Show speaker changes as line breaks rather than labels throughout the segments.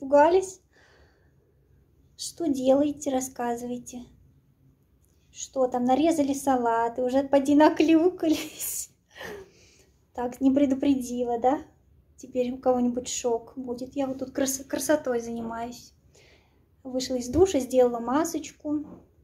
испугались. Что делаете, рассказывайте. Что там, нарезали салаты, уже поди наклюкались. Так, не предупредила, да? Теперь у кого-нибудь шок будет. Я вот тут красотой занимаюсь. Вышла из душа, сделала масочку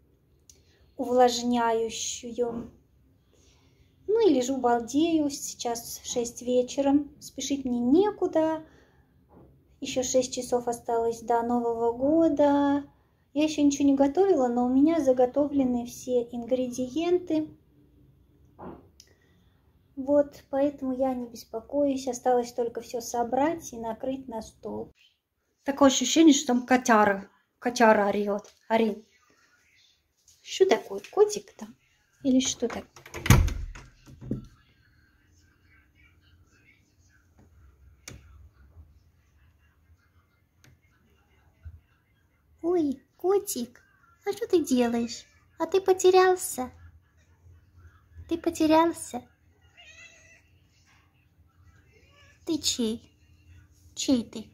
увлажняющую. Ну и лежу, балдею. Сейчас 6 вечера. Спешить мне некуда. Еще 6 часов осталось до Нового года. Я еще ничего не готовила, но у меня заготовлены все ингредиенты. Вот, поэтому я не беспокоюсь. Осталось только все собрать и накрыть на стол. Такое ощущение, что там котяра орет. Орит. Что такое? Котик там? Или что так? Ой, котик, а что ты делаешь? А ты потерялся? Ты потерялся? Ты чей? Чей ты?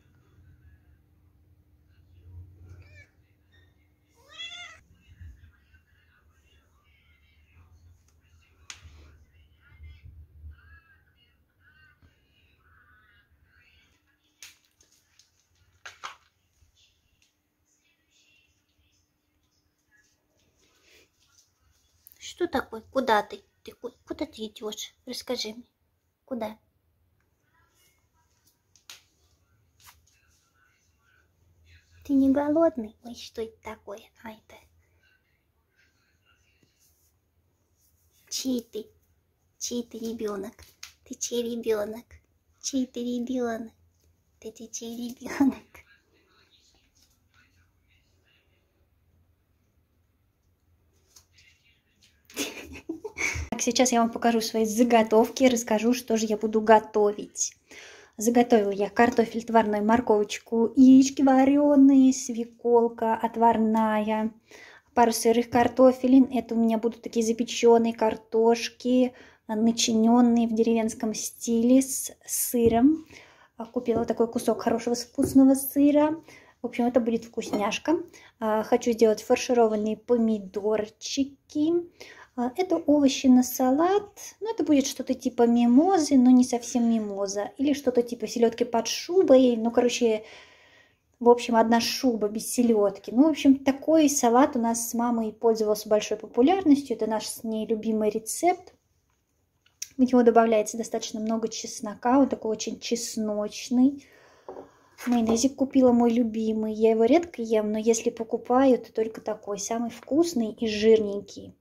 Что такое? Куда ты? Куда ты идешь? Расскажи мне. Куда? Ты не голодный? Ой, что это такое? А это... Чей ты? Чей ты ребенок? Ты чей ребенок? Чей ты ребенок? Ты чей ребенок? Сейчас я вам покажу свои заготовки, расскажу, что же я буду готовить. Заготовила я картофель отварной, морковочку, яички вареные, свеколка отварная, пару сырых картофелин. Это у меня будут такие запеченные картошки, начиненные в деревенском стиле с сыром. Купила такой кусок хорошего вкусного сыра. В общем, это будет вкусняшка. Хочу сделать фаршированные помидорчики. Это овощи на салат. Ну, это будет что-то типа мимозы, но не совсем мимоза. Или что-то типа селедки под шубой. Ну, короче, в общем, одна шуба без селедки. Ну, в общем, такой салат у нас с мамой пользовался большой популярностью. Это наш с ней любимый рецепт. В него добавляется достаточно много чеснока. Он такой очень чесночный. Майонезик купила мой любимый. Я его редко ем, но если покупаю, то только такой. Самый вкусный и жирненький.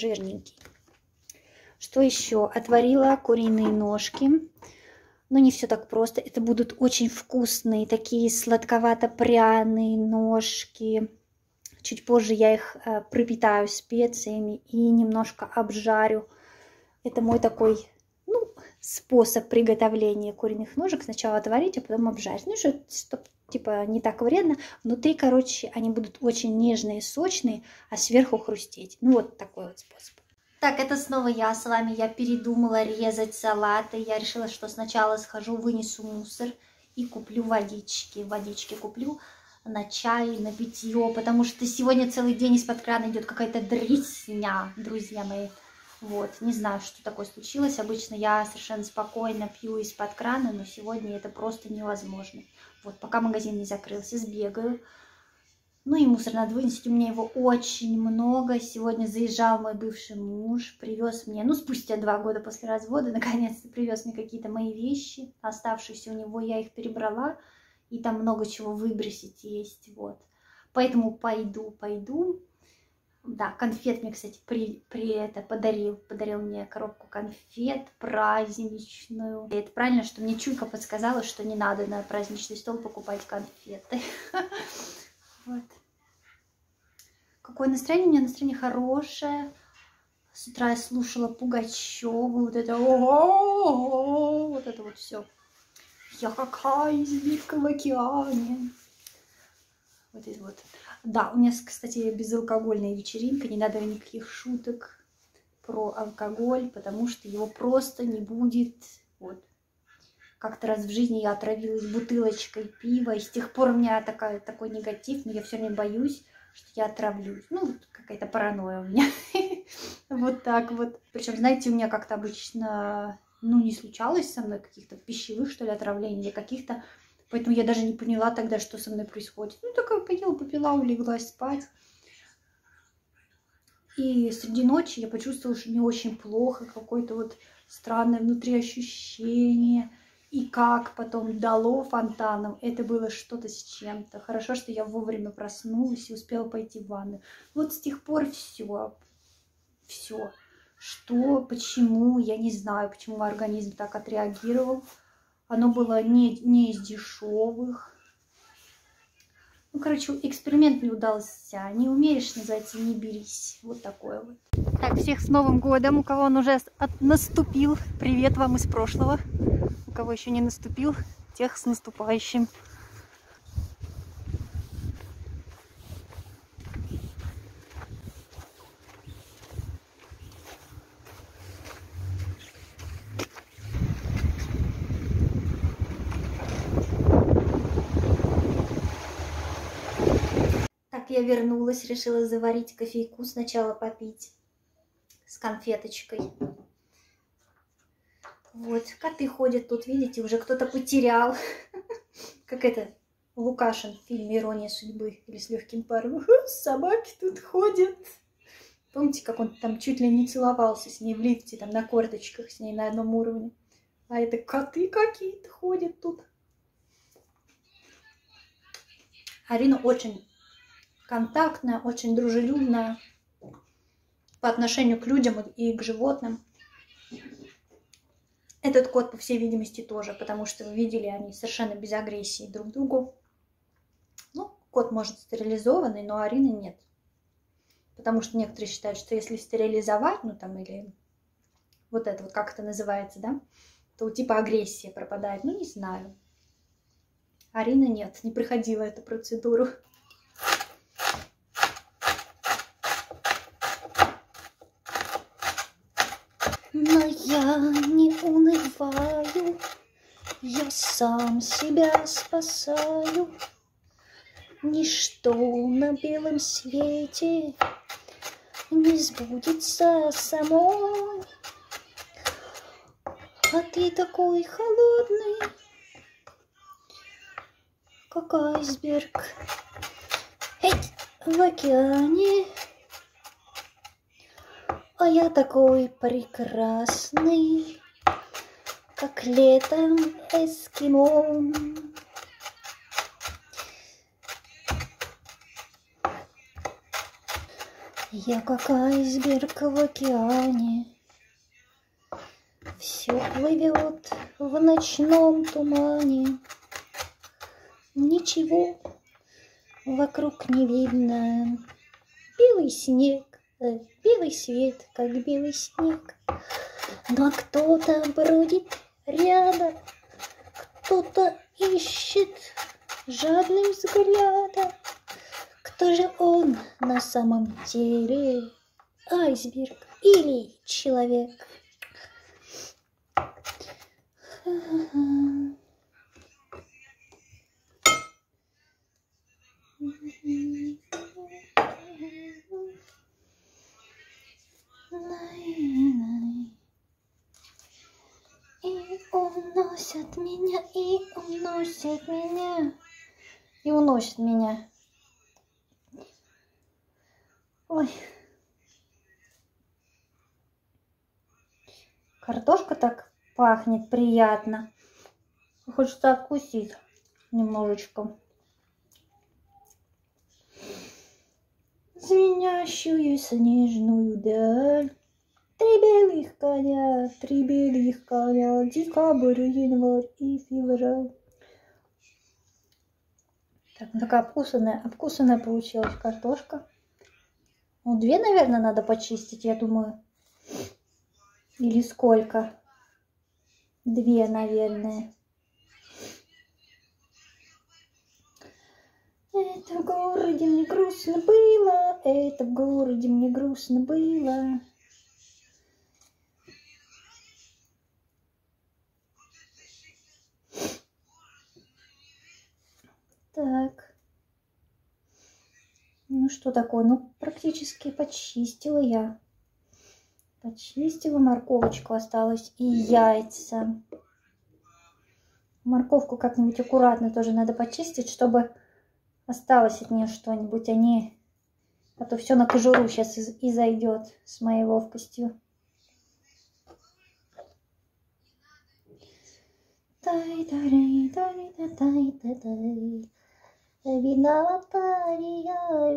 Что еще? Отварила куриные ножки. Но не все так просто. Это будут очень вкусные, такие сладковато-пряные ножки. Чуть позже я их пропитаю специями и немножко обжарю. Это мой такой, ну, способ приготовления куриных ножек. Сначала отварить, а потом обжарить. Ну, чтобы типа не так вредно. Внутри, короче, они будут очень нежные, сочные, а сверху хрустеть. Ну, вот такой вот способ. Так, это снова я с вами. Я передумала резать салаты. Я решила, что сначала схожу, вынесу мусор и куплю водички. Водички куплю на чай, на питье, потому что сегодня целый день из-под крана идет какая-то дресня, друзья мои. Вот, не знаю, что такое случилось. Обычно я совершенно спокойно пью из-под крана, но сегодня это просто невозможно. Вот, пока магазин не закрылся, сбегаю. Ну и мусор надо вынести, у меня его очень много. Сегодня заезжал мой бывший муж, привез мне, ну спустя 2 года после развода, наконец-то привез мне какие-то мои вещи, оставшиеся у него, я их перебрала, и там много чего выбросить есть, вот. Поэтому пойду. Да, конфет мне, кстати, подарил мне коробку конфет праздничную. И это правильно, что мне чуйка подсказала, что не надо на праздничный стол покупать конфеты. Вот. Какое настроение? У меня настроение хорошее. С утра я слушала Пугачеву, вот это вот все. Я какая избитка в океане. Вот это вот. Да, у меня, кстати, безалкогольная вечеринка, не надо никаких шуток про алкоголь, потому что его просто не будет. Вот. Как-то раз в жизни я отравилась бутылочкой пива, и с тех пор у меня такой негатив, но я все время боюсь, что я отравлюсь. Ну, какая-то паранойя у меня. Вот так вот. Причем, знаете, у меня как-то обычно, ну, не случалось со мной каких-то пищевых, что ли, отравлений или каких-то. Поэтому я даже не поняла тогда, что со мной происходит. Ну, такая поела, попила, улеглась спать. И среди ночи я почувствовала, что мне очень плохо, какое-то вот странное внутри ощущение. И как потом дало фонтаном, это было что-то с чем-то. Хорошо, что я вовремя проснулась и успела пойти в ванну. Вот с тех пор все. Все. Что, почему, я не знаю, почему организм так отреагировал. Оно было не из дешевых. Ну, короче, эксперимент не удался. Не умеешь, называется, не берись. Вот такое вот. Так, всех с Новым годом. У кого он уже наступил, привет вам из прошлого. У кого еще не наступил, тех с наступающим. Так, я вернулась, решила заварить кофейку, сначала попить с конфеточкой. Вот, коты ходят тут, видите, уже кто-то потерял. Как это, Лукашин в фильме «Ирония судьбы» или «С легким паром». Собаки тут ходят. Помните, как он там чуть ли не целовался с ней в лифте, там на корточках с ней на одном уровне. А это коты какие-то ходят тут. Арина очень контактная, очень дружелюбная по отношению к людям и к животным. Этот кот, по всей видимости, тоже, потому что вы видели, они совершенно без агрессии друг к другу. Ну, кот может стерилизованный, но Арина нет. Потому что некоторые считают, что если стерилизовать, ну там, или вот это вот, как это называется, да, то типа агрессия пропадает. Ну, не знаю. Арина нет, не проходила эту процедуру. Но я не унываю, я сам себя спасаю. Ничто на белом свете не сбудется само. А ты такой холодный, как айсберг, в океане. А я такой прекрасный, как летом эскимо. Я как айсберг в океане. Все плывет в ночном тумане. Ничего вокруг не видно. Белый снег, белый свет, как белый снег. Но кто-то бродит рядом, кто-то ищет жадным взглядом. Кто же он на самом деле? Айсберг или человек? И уносят меня, и уносят меня, и уносят меня. Ой. Картошка так пахнет приятно. Хочется откусить немножечко. Звенящую снежную даль. Три белых коня, декабрь, январь и февраль. Так, ну такая обкусанная получилась картошка. Ну, 2, наверное, надо почистить, я думаю. Или сколько? 2, наверное. Это в городе мне грустно было, это в городе мне грустно было. что такое? Ну, практически почистила я. Почистила, морковочку осталось и яйца. Морковку как-нибудь аккуратно тоже надо почистить, чтобы осталось от нее что-нибудь, а то все на кожуру сейчас и зайдет с моей ловкостью. Виноватая,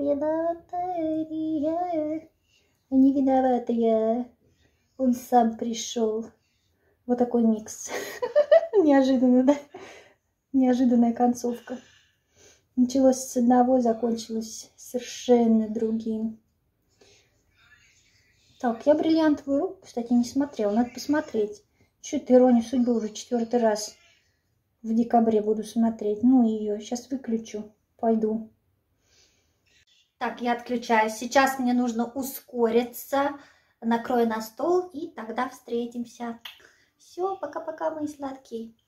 виноватая, не виноватая. Он сам пришел. Вот такой микс. Неожиданно, да? Неожиданная концовка. Началось с одного, закончилось совершенно другим. Так, я бриллиантовую руку, кстати, не смотрела. Надо посмотреть. Что-то «Иронию судьбы» уже 4-й раз в декабре буду смотреть. Ну ее, сейчас выключу. Пойду. Так, я отключаюсь. Сейчас мне нужно ускориться. Накрою на стол и тогда встретимся. Все, пока-пока, мои сладкие.